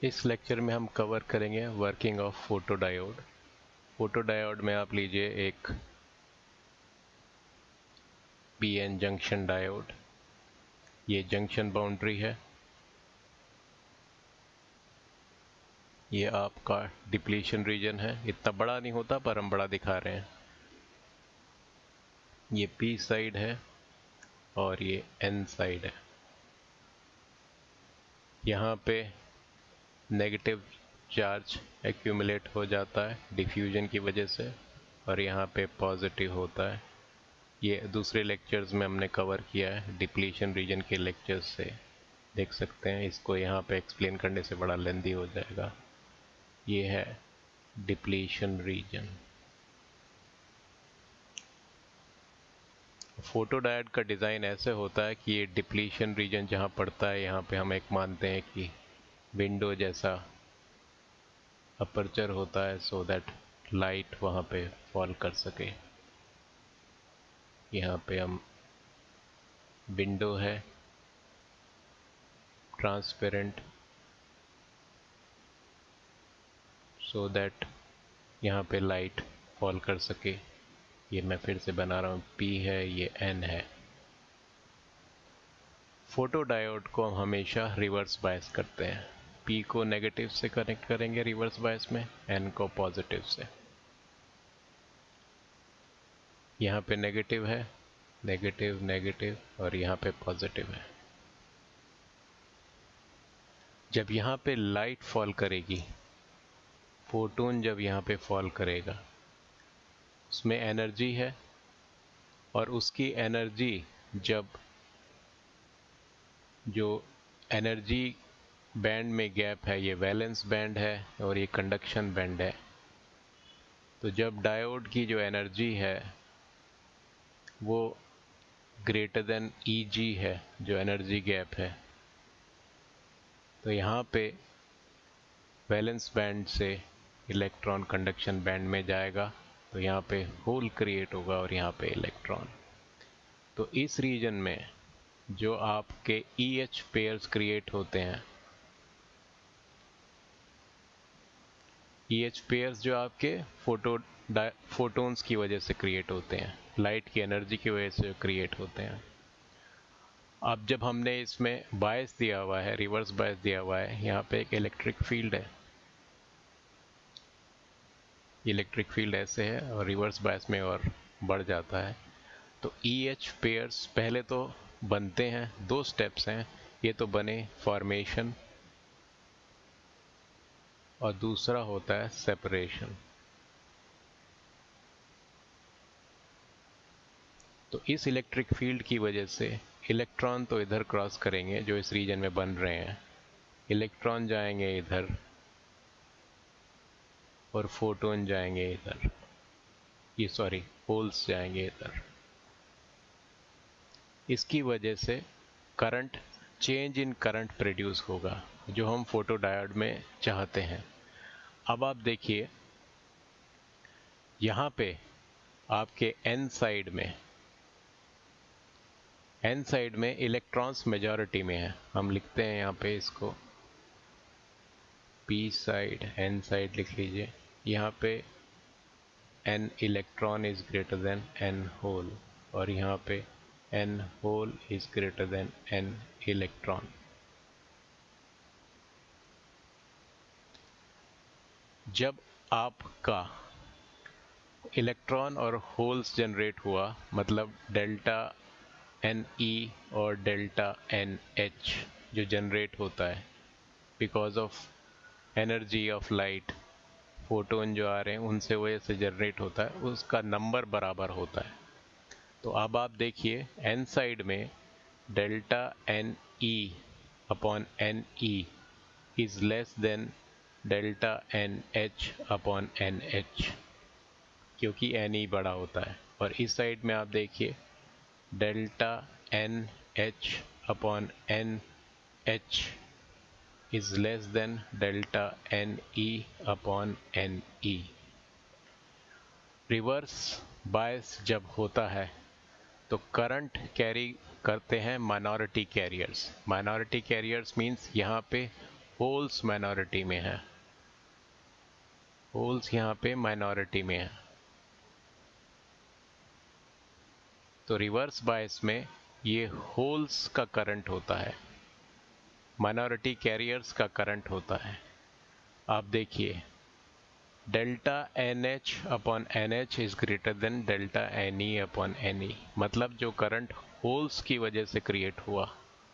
इस लेक्चर में हम कवर करेंगे वर्किंग ऑफ फोटोडायोड। फोटोडायोड में आप लीजिए एक पीएन जंक्शन डायोड। ये जंक्शन बाउंड्री है। ये आपका डिप्लीशन रीजन है। इतना बड़ा नहीं होता पर हम बड़ा दिखा रहे हैं। ये पी साइड है और ये एन साइड है। यहाँ पे नेगेटिव चार्ज एक्यूमुलेट हो जाता है डिफ्यूजन की वजह से और यहाँ पे पॉजिटिव होता है। ये दूसरे लेक्चर्स में हमने कवर किया है, डिप्लीशन रीजन के लेक्चर्स से देख सकते हैं। इसको यहाँ पे एक्सप्लेन करने से बड़ा लेंदी हो जाएगा। ये है डिप्लीशन रीजन। फोटोडायोड का डिज़ाइन ऐसे होता है कि ये डिप्लीशन रीजन जहाँ पड़ता है यहाँ पे हम एक मानते हैं कि विंडो जैसा अपर्चर होता है सो दैट लाइट वहाँ पे फॉल कर सके। यहाँ पे हम विंडो है ट्रांसपेरेंट सो दैट यहाँ पे लाइट फॉल कर सके। ये मैं फिर से बना रहा हूँ, P है, ये N है। फोटोडायोड को हम हमेशा रिवर्स बायस करते हैं। P को नेगेटिव से कनेक्ट करेंगे रिवर्स बायस में, N को पॉजिटिव से। यहाँ पे नेगेटिव है, नेगेटिव नेगेटिव और यहाँ पे पॉजिटिव है। जब यहाँ पे लाइट फॉल करेगी, फोटोन जब यहाँ पे फॉल करेगा, उसमें एनर्जी है और उसकी एनर्जी जब जो एनर्जी बैंड में गैप है, ये वैलेंस बैंड है और ये कंडक्शन बैंड है। तो जब डायोड की जो एनर्जी है वो ग्रेटर देन Eg है, जो एनर्जी गैप है, तो यहाँ पे वैलेंस बैंड से इलेक्ट्रॉन कंडक्शन बैंड में जाएगा। तो यहाँ पे होल क्रिएट होगा और यहाँ पे इलेक्ट्रॉन। तो इस रीजन में जो आपके EH पेयर्स क्रिएट होते हैं, EH पेयर्स जो आपके फोटोन्स की वजह से क्रिएट होते हैं, लाइट की एनर्जी की वजह से क्रिएट होते हैं। अब जब हमने इसमें बायस दिया हुआ है, रिवर्स बायस दिया हुआ है, यहाँ पे एक इलेक्ट्रिक फील्ड है। इलेक्ट्रिक फील्ड ऐसे है और रिवर्स बायस में और बढ़ जाता है। तो EH पेयर्स पहले तो बनते हैं, दो स्टेप्स हैं। ये तो बने फॉर्मेशन और दूसरा होता है सेपरेशन। तो इस इलेक्ट्रिक फील्ड की वजह से इलेक्ट्रॉन तो इधर क्रॉस करेंगे जो इस रीजन में बन रहे हैं, इलेक्ट्रॉन जाएंगे इधर और फोटोन जाएंगे इधर, ये सॉरी होल्स जाएंगे इधर। इसकी वजह से current, change in current produce होगा जो हम फोटोडायोड में चाहते हैं। अब आप देखिए यहाँ पे आपके N साइड में इलेक्ट्रॉन्स मेजॉरिटी में है। हम लिखते हैं यहाँ पे इसको P साइड, N साइड लिख लीजिए। यहाँ पे N electron is greater than N hole और यहाँ पे N hole is greater than N electron. जब आपका इलेक्ट्रॉन और होल्स जनरेट हुआ, मतलब डेल्टा Ne और डेल्टा NH जो जनरेट होता है because of energy of light, photon जो आ रहे हैं उनसे वजह से जनरेट होता है, उसका नंबर बराबर होता है। तो अब आप देखिए N साइड में delta Ne upon Ne is less than delta NH upon NH, क्योंकि Ne बड़ा होता है। और इस साइड में आप देखिए delta NH upon NH is less than delta Ne upon Ne। Reverse bias जब होता है तो करंट कैरी करते हैं minority carriers. Minority carriers means यहाँ पे होल्स माइनॉरिटी में है, होल्स यहाँ पे माइनॉरिटी में है। तो रिवर्स बायस में ये होल्स का करंट होता है, माइनॉरिटी कैरियर्स का करंट होता है। आप देखिए delta N H upon N H is greater than delta N E upon N E. मतलब जो करंट होल्स की वजह से क्रिएट हुआ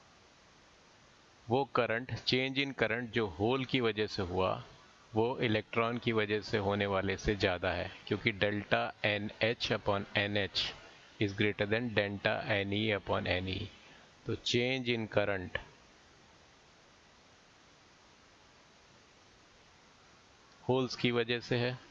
वो करंट, चेंज इन करंट जो होल की वजह से हुआ वो इलेक्ट्रॉन की वजह से होने वाले से ज़्यादा है, क्योंकि delta N H upon N H is greater than delta N E upon N E. तो चेंज इन करंट होल्स की वजह से है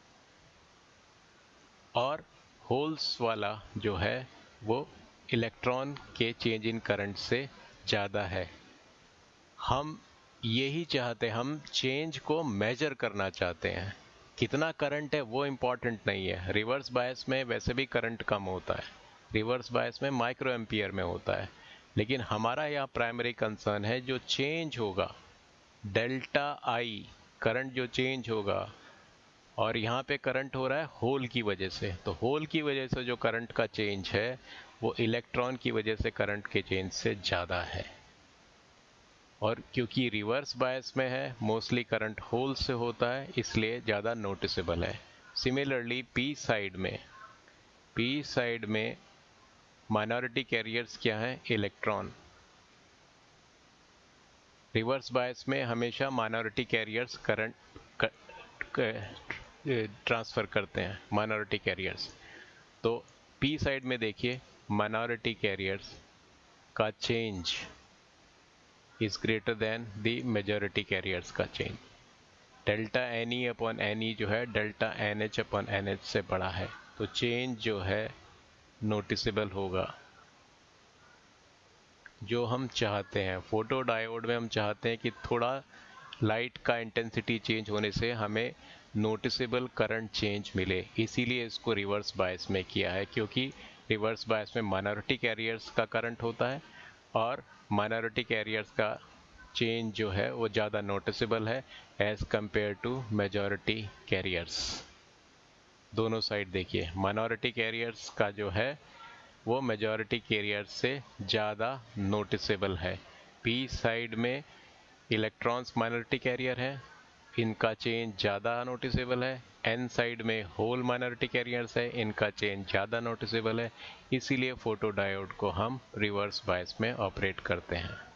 और होल्स वाला जो है वो इलेक्ट्रॉन के चेंज इन करंट से ज़्यादा है। हम यही चाहते, हम चेंज को मेजर करना चाहते हैं। कितना करंट है वो इम्पॉर्टेंट नहीं है। रिवर्स बायस में वैसे भी करंट कम होता है, रिवर्स बायस में माइक्रो एम्पियर में होता है, लेकिन हमारा यहाँ प्राइमरी कंसर्न है जो चेंज होगा डेल्टा आई, करंट जो चेंज होगा, और यहाँ पे करंट हो रहा है होल की वजह से। तो होल की वजह से जो करंट का चेंज है वो इलेक्ट्रॉन की वजह से करंट के चेंज से ज़्यादा है। और क्योंकि रिवर्स बायस में है मोस्टली करंट होल से होता है, इसलिए ज़्यादा नोटिसेबल है। सिमिलरली पी साइड में माइनॉरिटी कैरियर्स क्या है, इलेक्ट्रॉन। रिवर्स बायस में हमेशा माइनॉरिटी कैरियर्स करंट ट्रांसफ़र करते हैं, माइनॉरिटी कैरियर्स। तो पी साइड में देखिए माइनॉरिटी कैरियर्स का change is greater than the majority carriers का change. Delta N E upon N E जो है delta N H upon N H से बड़ा है, तो चेंज जो है नोटिसेबल होगा। जो हम चाहते हैं फोटो डायोड में, हम चाहते हैं कि थोड़ा लाइट का इंटेंसिटी चेंज होने से हमें नोटिसेबल करंट चेंज मिले, इसीलिए इसको रिवर्स बायस में किया है। क्योंकि रिवर्स बायस में माइनॉरिटी कैरियर्स का करंट होता है और माइनॉरिटी कैरियर्स का चेंज जो है वो ज़्यादा नोटिसेबल है as compare to majority carriers. दोनों साइड देखिए, माइनॉरिटी कैरियर्स का जो है वो मेजॉरिटी कैरियर्स से ज़्यादा नोटिसेबल है। पी साइड में इलेक्ट्रॉन्स माइनॉरिटी कैरियर है, इनका चेंज ज़्यादा नोटिसेबल है। एन साइड में होल माइनॉरिटी कैरियर्स है, इनका चेंज ज़्यादा नोटिसेबल है। इसीलिए फोटो डायोड को हम रिवर्स बायस में ऑपरेट करते हैं।